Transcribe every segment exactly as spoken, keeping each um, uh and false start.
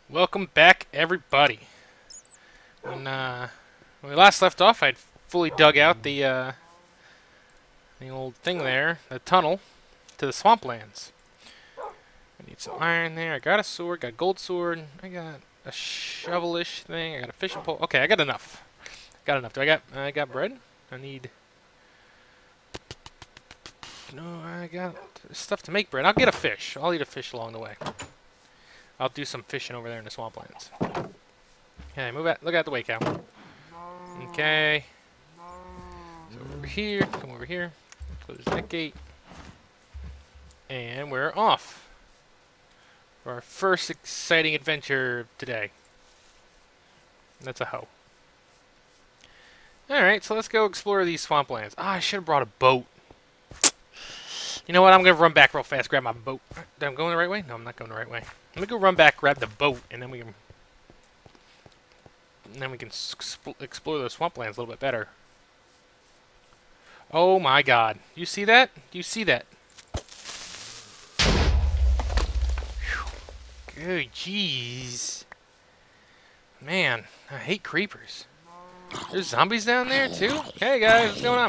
Welcome back, everybody. When, uh, when we last left off, I'd fully dug out the, uh, the old thing there, the tunnel, to the swamplands. I need some iron there. I got a sword, got a gold sword. I got a shovelish thing. I got a fishing pole. Okay, I got enough. Got enough. Do I got? I got bread. I need. No, I got stuff to make bread. I'll get a fish. I'll eat a fish along the way. I'll do some fishing over there in the swamplands. Okay, move out. Look out the way, cow. Okay. So over here. Come over here. Close that gate. And we're off for our first exciting adventure today. That's a hoe. Alright, so let's go explore these swamplands. Ah, I should have brought a boat. You know what? I'm going to run back real fast, grab my boat. I'm going the right way? No, I'm not going the right way. Let me go run back, grab the boat, and then we can... And then we can explore the swamplands a little bit better. Oh my god. You see that? Do you see that? Good jeez. Man, I hate creepers. There's zombies down there too? Hey guys, what's going on?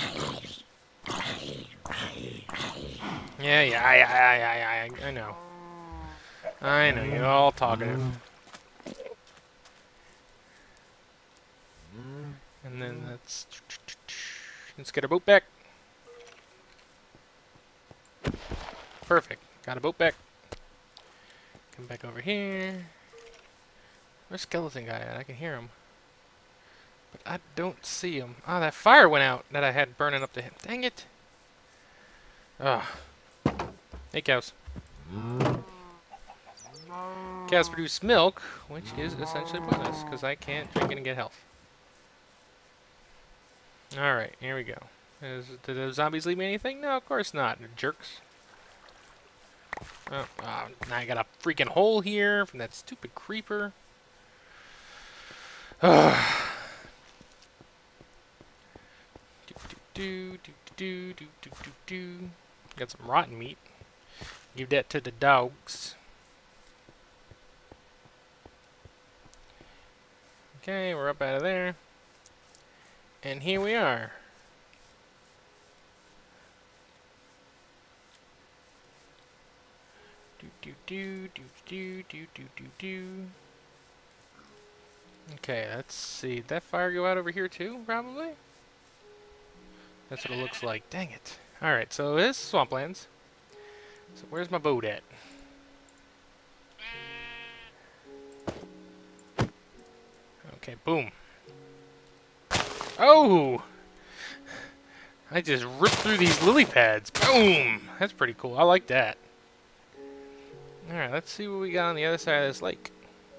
Yeah, yeah, I, I, I, I, I know. I know, you're all talkative. And then let's... Let's get our boat back. Perfect. Got a boat back. Come back over here. Where's skeleton guy at? I can hear him. But I don't see him. Ah, oh, that fire went out that I had burning up the him. Dang it. Ugh. Hey, cows. Cows produce milk, which is essentially pointless, because I can't drink it and get health. Alright, here we go. Is, did the zombies leave me anything? No, of course not. They're jerks. Oh, oh, now I got a freaking hole here from that stupid creeper. Ugh. Do, do, do, do, do, do, do, do. Got some rotten meat. Give that to the dogs. Okay, we're up out of there. And here we are. Do do do do do do do do do. Okay, let's see. Did that fire go out over here too? Probably. That's what it looks like. Dang it. All right, so this is swamplands. So where's my boat at? Okay, boom. Oh! I just ripped through these lily pads. Boom! That's pretty cool. I like that. Alright, let's see what we got on the other side of this lake.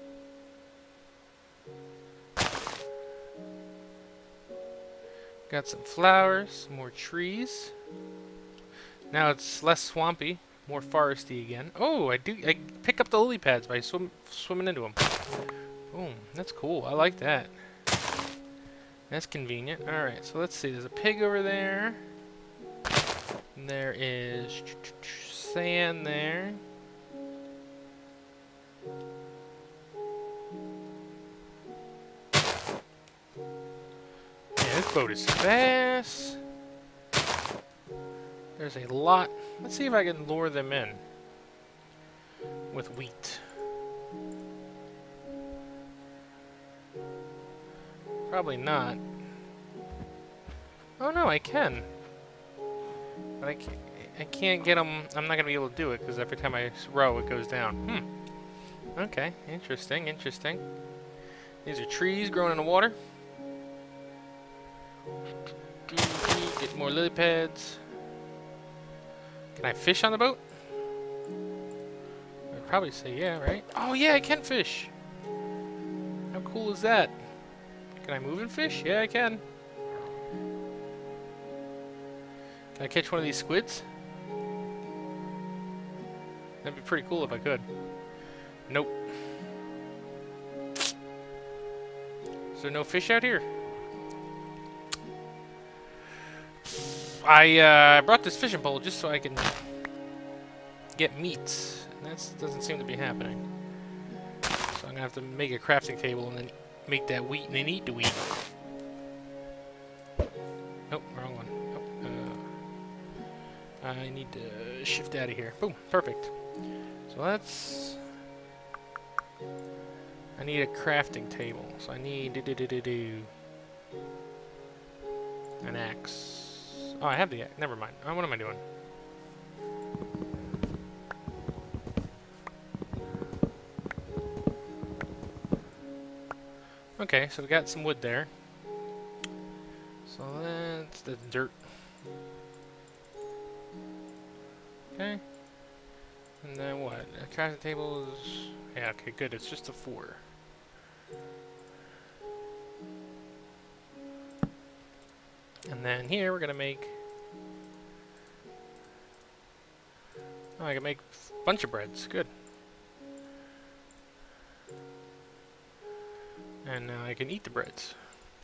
Got some flowers, some more trees. Now it's less swampy, more foresty again. Oh, I do. I pick up the lily pads by swim, swimming into them. Boom! That's cool. I like that. That's convenient. Alright, so let's see. There's a pig over there. And there is sand there. Yeah, this boat is fast. There's a lot. Let's see if I can lure them in with wheat. Probably not. Oh no, I can. But I can't, I can't get them. I'm not going to be able to do it because every time I row it goes down. Hmm. Okay, interesting, interesting. These are trees growing in the water. Get more lily pads. Can I fish on the boat? I'd probably say yeah, right? Oh yeah, I can fish. How cool is that? Can I move and fish? Yeah, I can. Can I catch one of these squids? That'd be pretty cool if I could. Nope. Is there no fish out here? I uh, brought this fishing pole just so I can get meat. That doesn't seem to be happening. have to make a crafting table and then make that wheat and then eat the wheat. Oh, wrong one. Oh, uh, I need to shift out of here. Boom, perfect. So let's... I need a crafting table. So I need do do do do do an axe. Oh, I have the axe. Never mind. Oh, what am I doing? Okay, so we got some wood there. So that's the dirt. Okay. And then what? A crafting table is... Yeah, okay, good. It's just a four. And then here we're gonna make... Oh, I can make a bunch of breads. Good. And now I can eat the breads.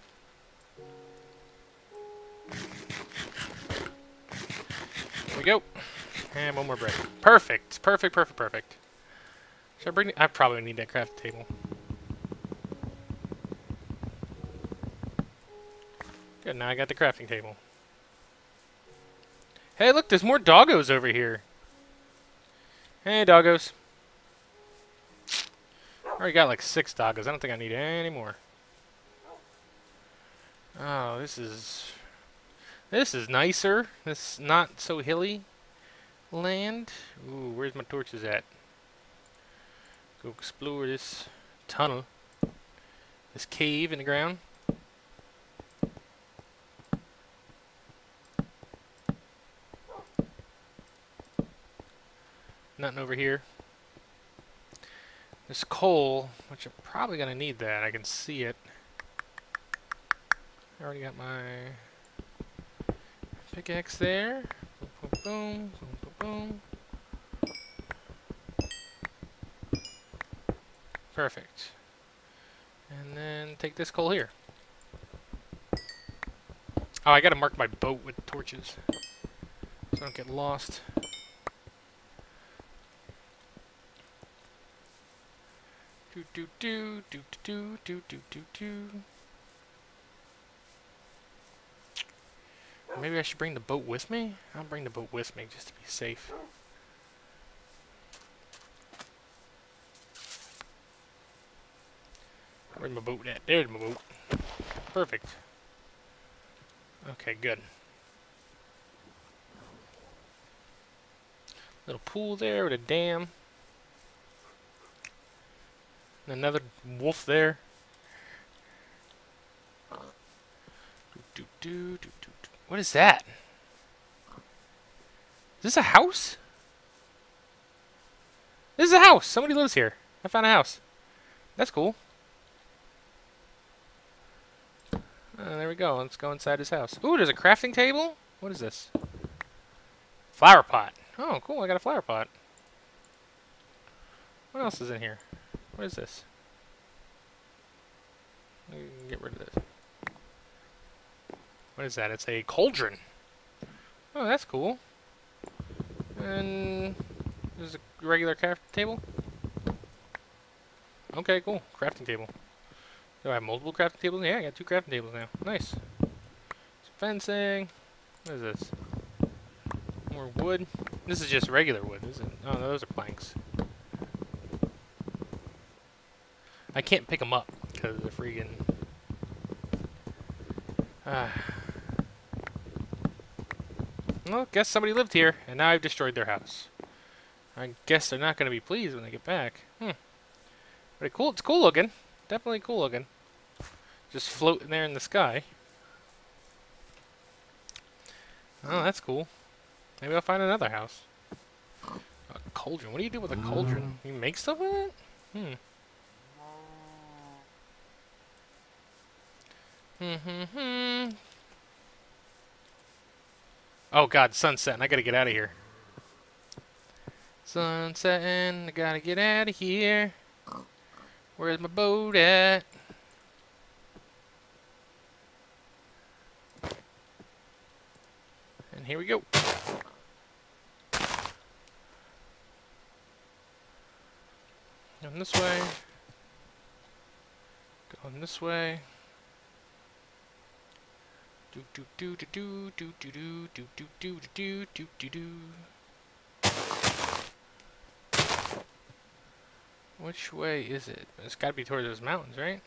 There we go. And one more bread. Perfect. Perfect, perfect, perfect. Should I bring... I probably need that craft table. Good, now I got the crafting table. Hey, look, there's more doggos over here. Hey, doggos. I already got like six doggos. I don't think I need any more. Oh, this is... This is nicer. This not so hilly land. Ooh, where's my torches at? Go explore this tunnel. This cave in the ground. Nothing over here. This coal, which I'm probably going to need that. I can see it. I already got my pickaxe there. Boom, boom, boom, boom, boom. Perfect. And then take this coal here. Oh, I got to mark my boat with torches so I don't get lost. Do do do do do do do do do. Maybe I should bring the boat with me? I'll bring the boat with me just to be safe. Where's my boat at? There's my boat. Perfect. Okay, good. Little pool there with a dam. Another wolf there. Do, do, do, do, do, do. What is that? Is this a house? This is a house. Somebody lives here. I found a house. That's cool. Uh, there we go. Let's go inside his house. Ooh, there's a crafting table? What is this? Flower pot. Oh, cool. I got a flower pot. What else is in here? What is this? Get rid of this. What is that? It's a cauldron. Oh, that's cool. And there's a regular crafting table. Okay, cool. Crafting table. Do I have multiple crafting tables? Yeah, I got two crafting tables now. Nice. Some fencing. What is this? More wood. This is just regular wood, isn't it? Oh, no, those are planks. I can't pick them up because they're freaking... Ah. Well, guess somebody lived here, and now I've destroyed their house. I guess they're not going to be pleased when they get back. Hmm. Pretty cool. It's cool looking. Definitely cool looking. Just floating there in the sky. Oh, that's cool. Maybe I'll find another house. A cauldron. What do you do with a cauldron? You make stuff with it? Hmm. Hmm, hmm, hmm. Oh god, sunsetting. I gotta get out of here. Sunsetting. I gotta get out of here. Where's my boat at? And here we go. And this way. Going this way. Do do do do do do do do do do do do do do. Which way is it? It's got to be towards those mountains, right?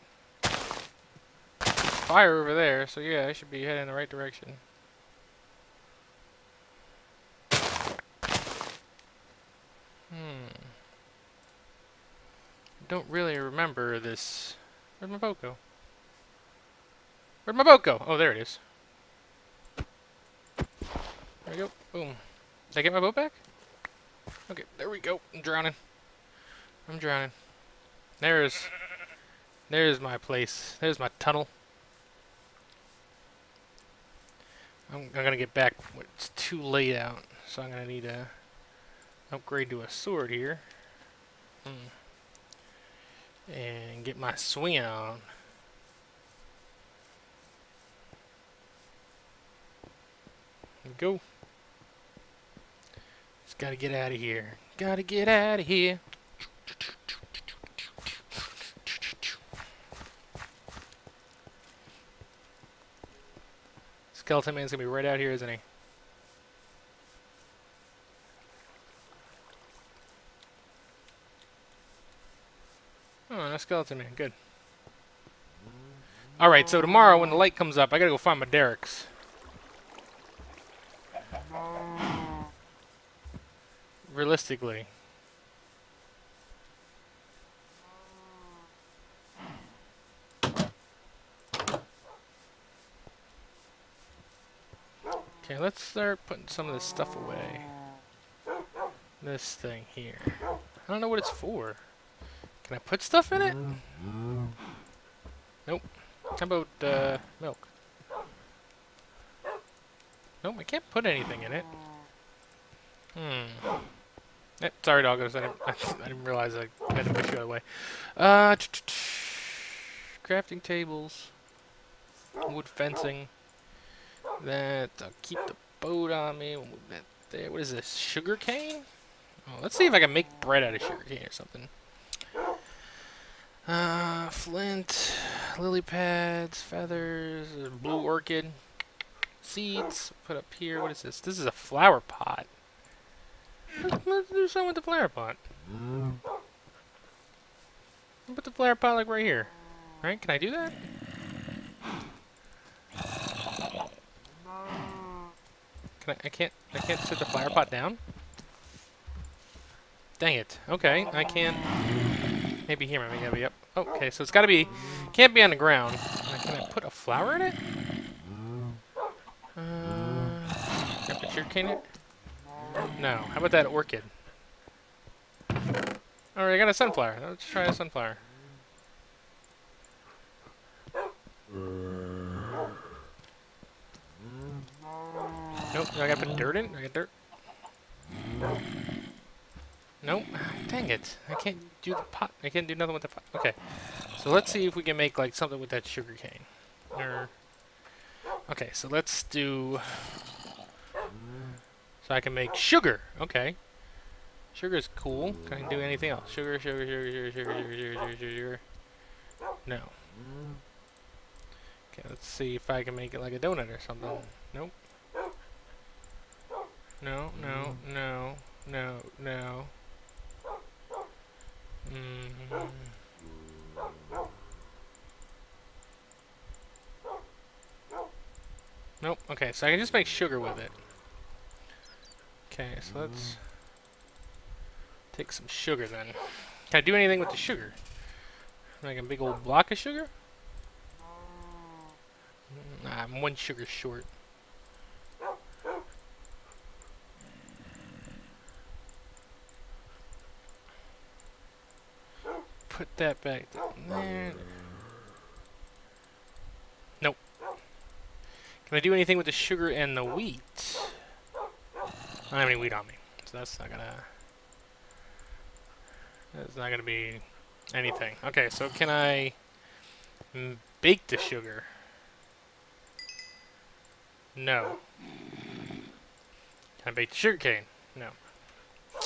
Fire over there, so yeah, I should be heading in the right direction. Hmm. I don't really remember this. Where'd my boat go? Where'd my boat go? Oh, there it is. There we go. Boom. Did I get my boat back? Okay, there we go. I'm drowning. I'm drowning. There's... There's my place. There's my tunnel. I'm, I'm gonna get back. It's too late out, so I'm gonna need to upgrade to a sword here. Hmm. And get my swing on. Here we go. Just gotta get out of here. Gotta get out of here. Skeleton Man's gonna be right out here, isn't he? Oh, no Skeleton Man. Good. Alright, so tomorrow when the light comes up, I gotta go find my derricks. Realistically. Okay, let's start putting some of this stuff away. This thing here. I don't know what it's for. Can I put stuff in it? Nope. How about uh, milk? Nope, I can't put anything in it. Hmm. Eh, sorry, doggos. I didn't, I didn't realize I had to push you out of the way. Uh, crafting tables. Wood fencing. That. I'll keep the boat on me. We'll move that there. What is this? Sugar cane? Oh, let's see if I can make bread out of sugar cane or something. Uh, flint, lily pads, feathers, blue orchid, seeds. Put up here. What is this? This is a flower pot. Let's, let's do something with the flower pot. Put the flower pot like right here. Right? Can I do that? Can I? I can't. I can't set the flower pot down. Dang it. Okay, I can't. Maybe here, maybe gotta be up. Okay, so it's gotta be, can't be on the ground. Can I put a flower in it? Uh, can I put sugar cane in it? No. How about that orchid? Alright, I got a sunflower. Let's try a sunflower. Nope, I gotta put dirt in? I got dirt. Nope. Dang it. I can't do the pot. I can't do nothing with the pot. Okay. So let's see if we can make like something with that sugar cane. Or okay, so let's do so I can make sugar. Okay. Sugar's cool. Can I do anything else? Sugar, sugar, sugar, sugar, sugar, sugar, sugar, sugar, sugar, sugar. No. Okay, let's see if I can make it like a donut or something. Nope. No, no, no, no, no. Mm-hmm. Nope. Okay, so I can just make sugar with it. Okay, so let's take some sugar then. Can I do anything with the sugar? Like a big old block of sugar? Nah, I'm one sugar short. Put that back there. Nope. Can I do anything with the sugar and the wheat? I don't have any wheat on me, so that's not gonna. That's not gonna be anything. Okay, so can I m bake the sugar? No. Can I bake the sugar cane? No.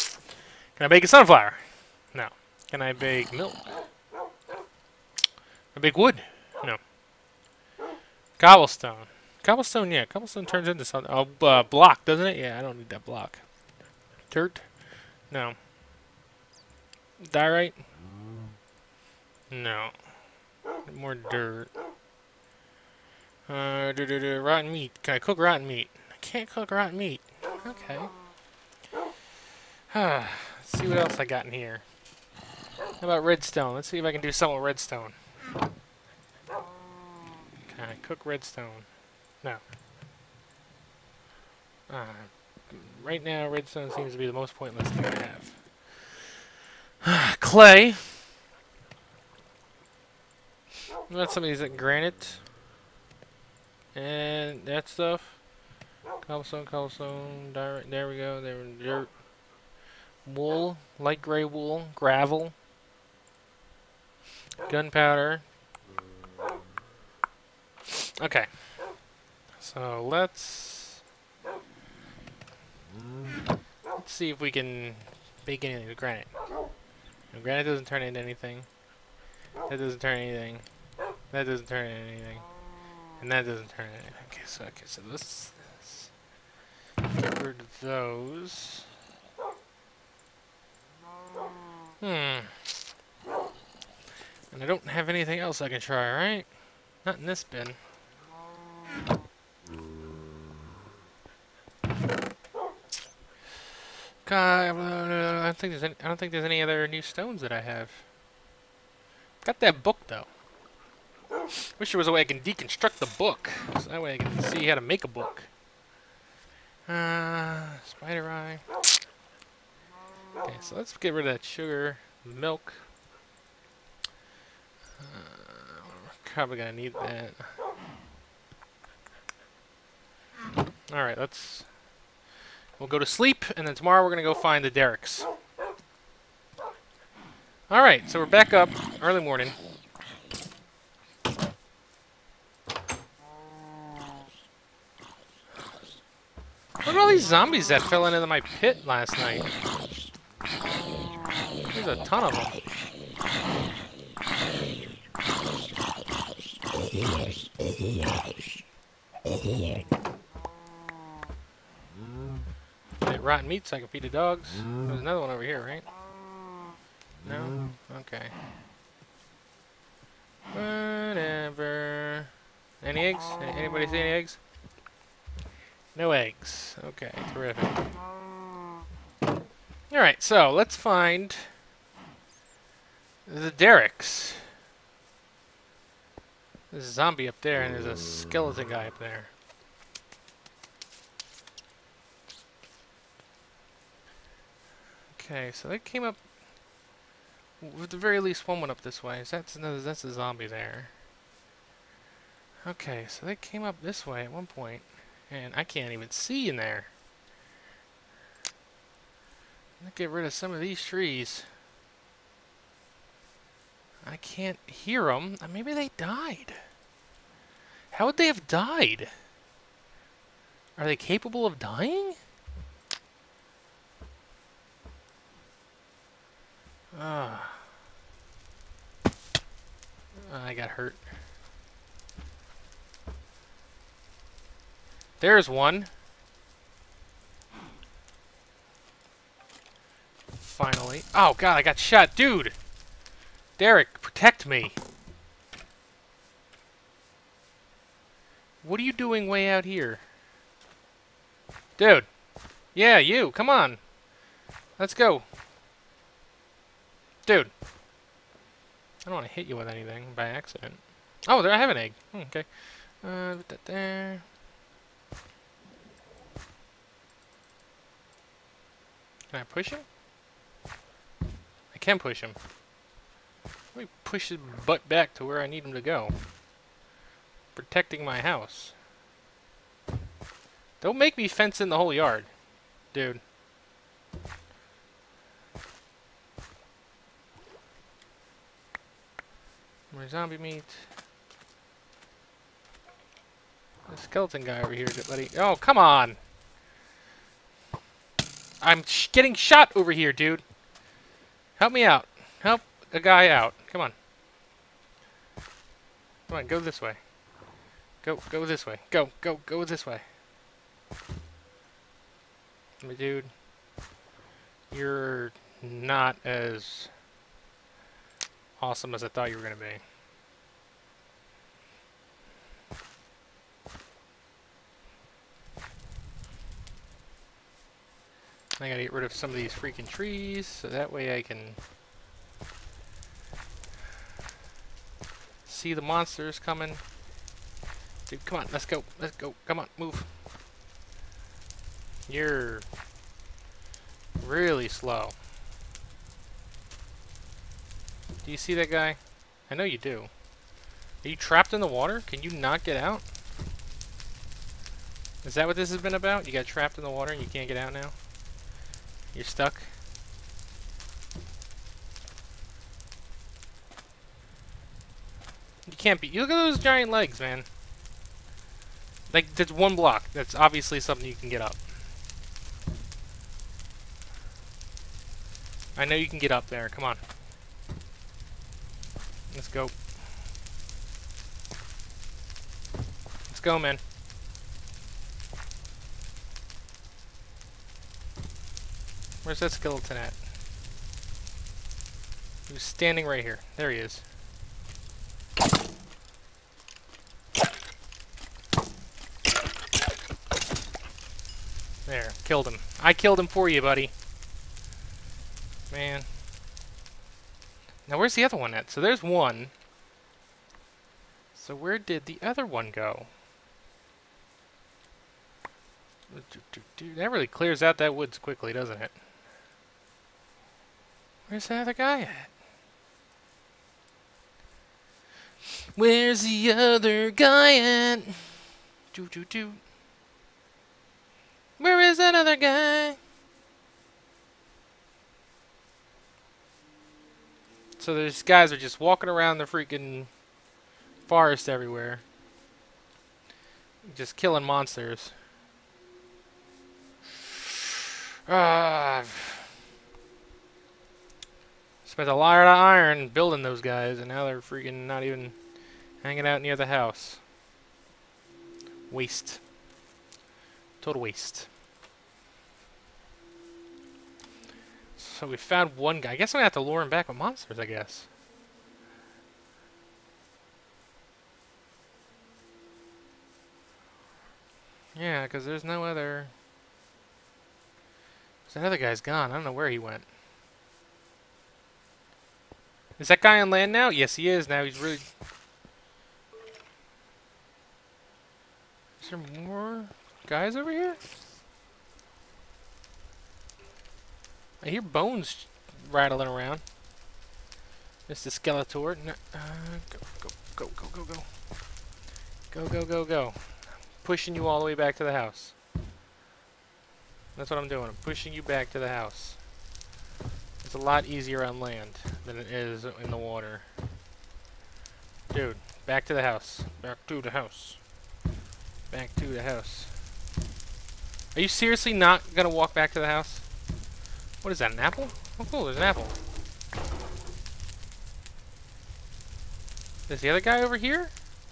Can I bake a sunflower? No. Can I bake milk? A big wood? No. Cobblestone. Cobblestone, yeah. Cobblestone turns into something. Oh, uh, block, doesn't it? Yeah, I don't need that block. Dirt? No. Diorite? No. More dirt. Uh, do, do, do, rotten meat. Can I cook rotten meat? I can't cook rotten meat. Okay. Let's see what else I got in here. How about redstone? Let's see if I can do something with redstone. Can I cook redstone? No. Uh, right now, redstone seems to be the most pointless thing I have. Clay. Got some of these like granite. And that stuff. Cobblestone, cobblestone, dirt. There we go. There, dirt. Wool, light gray wool, gravel, gunpowder. Okay. So let's let's see if we can bake anything with granite. No, granite doesn't turn into anything. That doesn't turn anything. That doesn't turn into anything. And that doesn't turn into anything. Okay, so okay, so let's, let's get rid of those. Hmm. And I don't have anything else I can try, right? Not in this bin. God, I don't think there's any, I don't think there's any other new stones that I have. Got that book though. Wish there was a way I can deconstruct the book, so that way I can see how to make a book. Uh, spider eye. Okay, so let's get rid of that sugar, milk. Uh, we're probably gonna need that. Alright, let's... We'll go to sleep, and then tomorrow we're gonna go find the derricks. Alright, so we're back up, early morning. Look at all these zombies that fell into my pit last night. There's a ton of them. Get rotten meat so I can feed the dogs. There's another one over here, right? No? Okay. Whatever. Any eggs? Anybody see any eggs? No eggs. Okay, terrific. Alright, so let's find the derricks. There's a zombie up there, and there's a skeleton guy up there. Okay, so they came up... At the very least, one went up this way. So that's another. That's a zombie there. Okay, so they came up this way at one point, and I can't even see in there. Let's get rid of some of these trees. I can't hear them. Maybe they died. How would they have died? Are they capable of dying? Ah. I got hurt. There's one. Finally. Oh god, I got shot. Dude! Derek, protect me. What are you doing way out here? Dude. Yeah, you. Come on. Let's go. Dude. I don't want to hit you with anything by accident. Oh, there I have an egg. Hmm, okay. Uh, put that there. Can I push him? I can push him. Let me push his butt back to where I need him to go. Protecting my house. Don't make me fence in the whole yard, dude. More zombie meat. The skeleton guy over here, buddy. Oh, come on! I'm sh getting shot over here, dude. Help me out. Help a guy out. Come on. Come on, go this way. Go, go this way. Go, go, go this way. My dude, you're not as awesome as I thought you were going to be. I gotta get rid of some of these freaking trees, so that way I can see the monsters coming. Dude, come on, let's go, let's go, come on, move. You're really slow. Do you see that guy? I know you do. Are you trapped in the water? Can you not get out? Is that what this has been about? You got trapped in the water and you can't get out now? You're stuck? You can't be. You look at those giant legs, man. Like, that's one block. That's obviously something you can get up. I know you can get up there. Come on. Let's go. Let's go, man. Where's that skeleton at? He was standing right here. There he is. There, killed him. I killed him for you, buddy. Man. Now where's the other one at? So there's one. So where did the other one go? That really clears out that woods quickly, doesn't it? Where's the other guy at? Where's the other guy at? Doo doo doo. Where is that other guy? So these guys are just walking around the freaking forest everywhere. Just killing monsters. Ah. Spent a lot of iron building those guys, and now they're freaking not even hanging out near the house. Waste. Total waste. So we found one guy. I guess I'm gonna have to lure him back with monsters, I guess. Yeah, because there's no other... That other guy's gone. I don't know where he went. Is that guy on land now? Yes, he is. Now he's really... Is there more guys over here? I hear bones rattling around. Mister Skeletor. No, uh, go, go, go, go, go, go. Go, go, go, go. Pushing you all the way back to the house. That's what I'm doing. I'm pushing you back to the house. It's a lot easier on land than it is in the water. Dude, back to the house. Back to the house. Back to the house. Are you seriously not gonna walk back to the house? What is that, an apple? Oh cool, there's an apple. Is the other guy over here?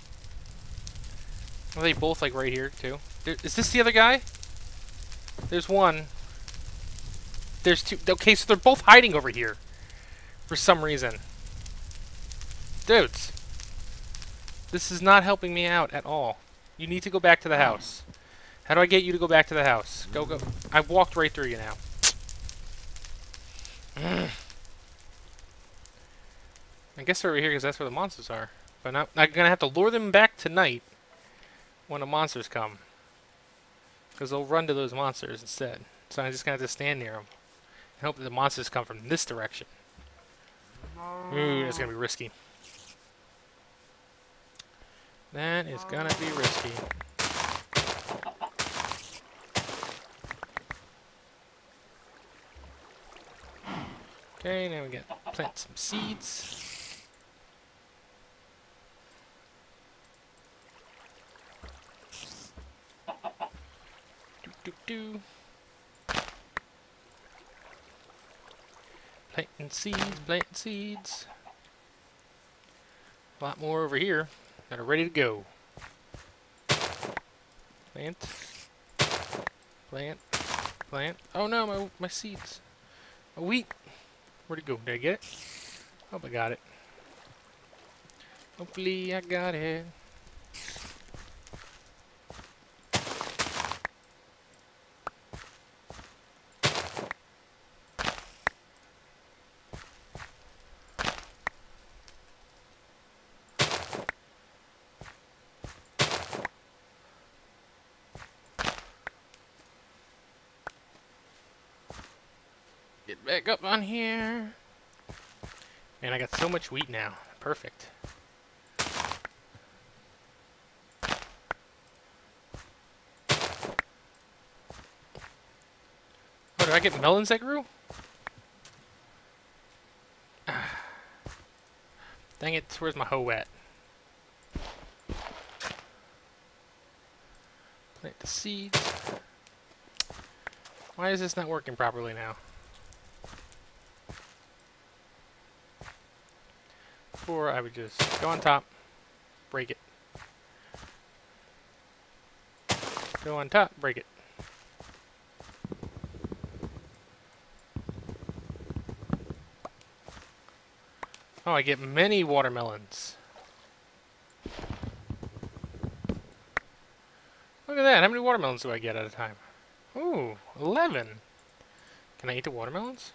Are they both like right here too? There, is this the other guy? There's one. There's two. Okay, so they're both hiding over here. For some reason. Dudes. This is not helping me out at all. You need to go back to the house. How do I get you to go back to the house? Go, go. I walked right through you now. I guess they're over here because that's where the monsters are. But not, I'm going to have to lure them back tonight when the monsters come. Because they'll run to those monsters instead. So I'm just going to have to stand near them. And hope that the monsters come from this direction. Ooh, that's going to be risky. That is going to be risky. Okay, now we got to plant some seeds. Do, do, do. Planting seeds, planting seeds. A lot more over here. that are ready to go. Plant. Plant. Plant. Oh no, my, my seeds. My wheat. Where'd it go? Did I get it? Hope I got it. Hopefully I got it. Get back up on here. And I got so much wheat now. Perfect. Oh, did I get melons that grew? Dang it, where's my hoe at? Plant the seeds. Why is this not working properly now? Before I would just go on top, break it. Go on top, break it. Oh, I get many watermelons. Look at that, how many watermelons do I get at a time? Ooh, eleven. Can I eat the watermelons?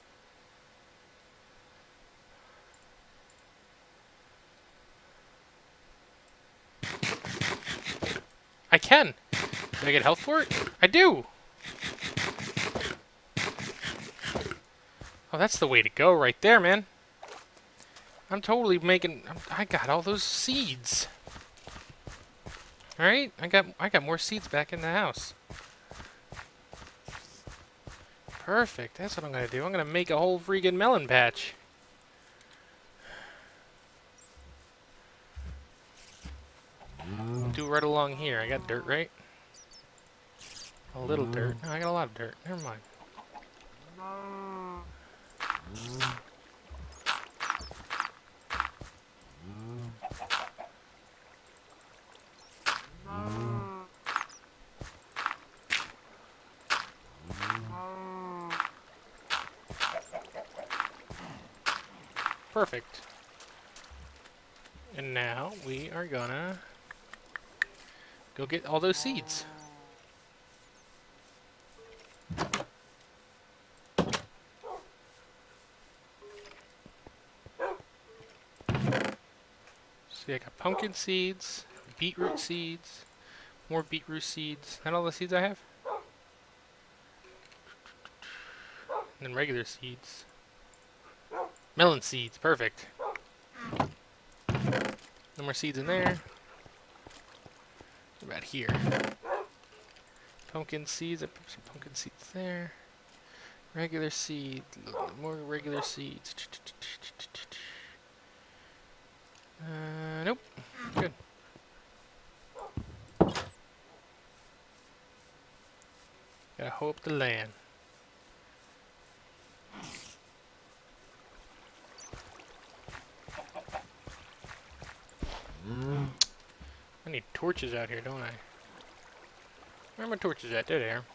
I can. Do I get health for it? I do. Oh, that's the way to go right there, man. I'm totally making... I got all those seeds. All right, I got I got more seeds back in the house. Perfect. That's what I'm gonna do. I'm gonna make a whole freaking melon patch. Do right along here. I got dirt, right? A little dirt. No, I got a lot of dirt. Never mind. Perfect. And now we are gonna go get all those seeds. See, I got pumpkin seeds, beetroot seeds, more beetroot seeds. That all the seeds I have? And then regular seeds. Melon seeds, perfect. No more seeds in there. What about here? Pumpkin seeds, I put some pumpkin seeds there. Regular seeds, more regular seeds. Uh, nope. Good. Gotta hoe up the land. I need torches out here, don't I? Where are my torches at? There they are.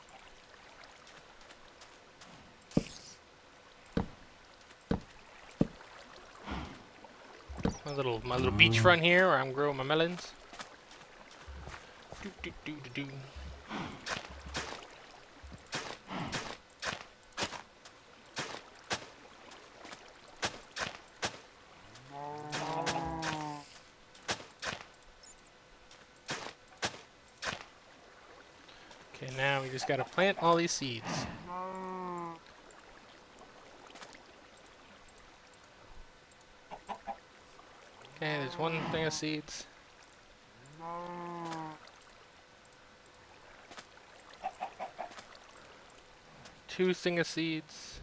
My little my little beachfront here where I'm growing my melons. Do, do, do, do, do. Okay, now we just gotta plant all these seeds. Okay, there's one thing of seeds. Two thing of seeds.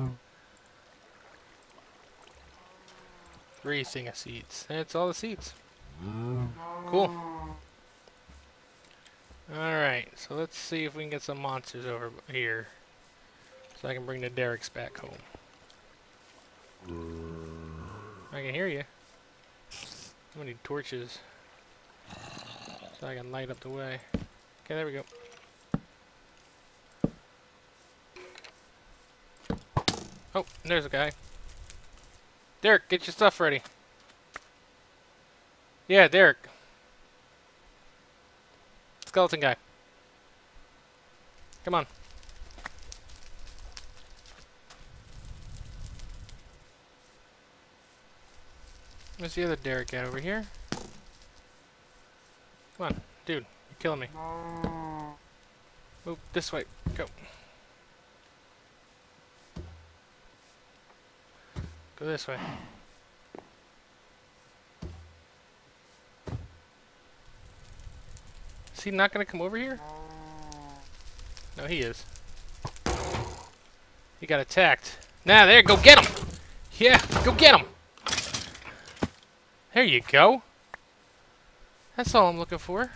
Three thing of seeds. That's all the seeds. Cool. Alright, so let's see if we can get some monsters over here. So I can bring the derricks back home. I can hear you. I need torches. So I can light up the way. Okay, there we go. Oh, there's a guy. Derek, get your stuff ready. Yeah, Derek. Skeleton guy. Come on. Where's the other Derek guy over here? Come on, dude. You're killing me. Move this way. Go. Go this way. Is he not gonna come over here? No, he is. He got attacked. Now, there, go get him! Yeah, go get him! There you go. That's all I'm looking for.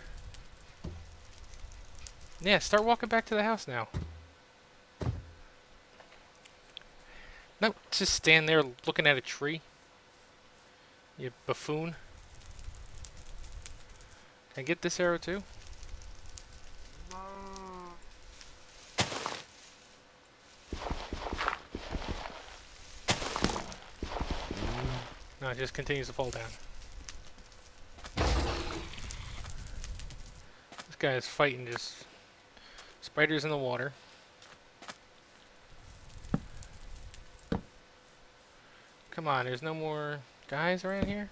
Yeah, start walking back to the house now. No, just stand there looking at a tree. You buffoon. Can I get this arrow too? No, it just continues to fall down. This guy is fighting just spiders in the water. Come on, there's no more guys around here?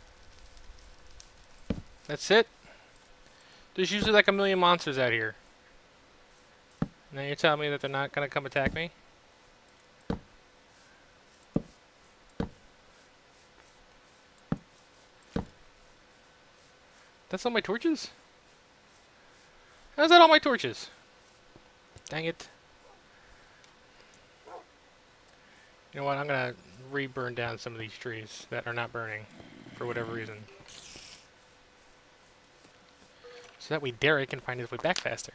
That's it? There's usually like a million monsters out here. Now you're telling me that they're not gonna come attack me? That's all my torches? How's that all my torches? Dang it. You know what, I'm gonna re-burn down some of these trees that are not burning for whatever reason. So that way Derek can find his way back faster.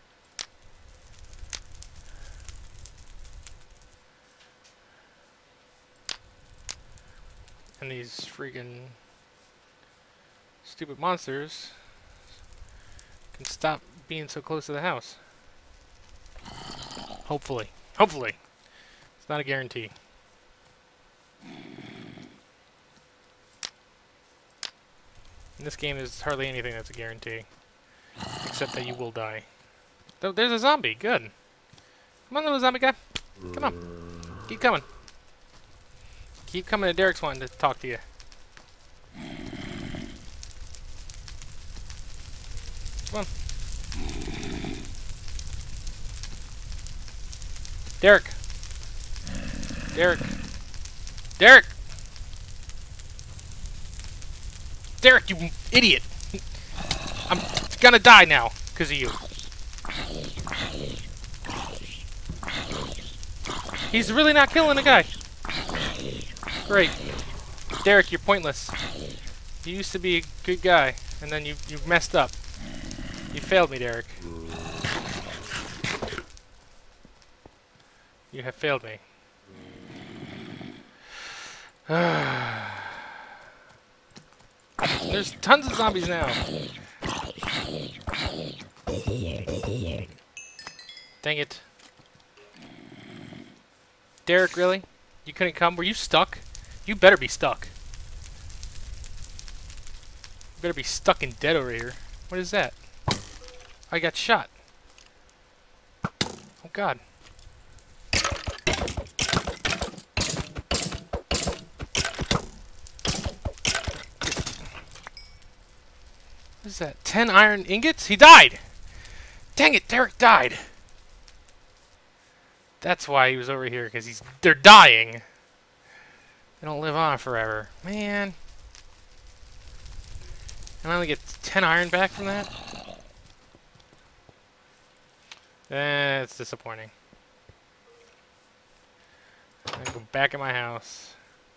And these freaking stupid monsters can stop being so close to the house. Hopefully. Hopefully. It's not a guarantee. In this game, there's hardly anything that's a guarantee. Except that you will die. Oh, there's a zombie. Good. Come on, little zombie guy. Come on. Keep coming. Keep coming to Derek's wanting to talk to you. Come on. Derek. Derek. Derek! Derek, you idiot! I'm gonna die now, because of you. He's really not killing the guy. Great. Derek, you're pointless. You used to be a good guy, and then you, you messed up. You failed me, Derek. You have failed me. There's tons of zombies now. Dang it. Derek, really? You couldn't come? Were you stuck? You better be stuck. You better be stuck and dead over here. What is that? I got shot. Oh god. What is that? Ten iron ingots? He died! Dang it, Derek died! That's why he was over here, because he's they're dying. They don't live on forever. Man. And I only get ten iron back from that? That's disappointing. I'm gonna go back in my house.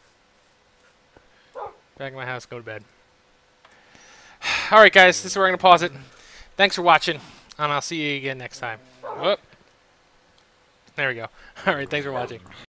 Back in my house, go to bed. Alright guys, this is where I'm going to pause it. Thanks for watching, and I'll see you again next time. Whoop. There we go. Alright, thanks for watching.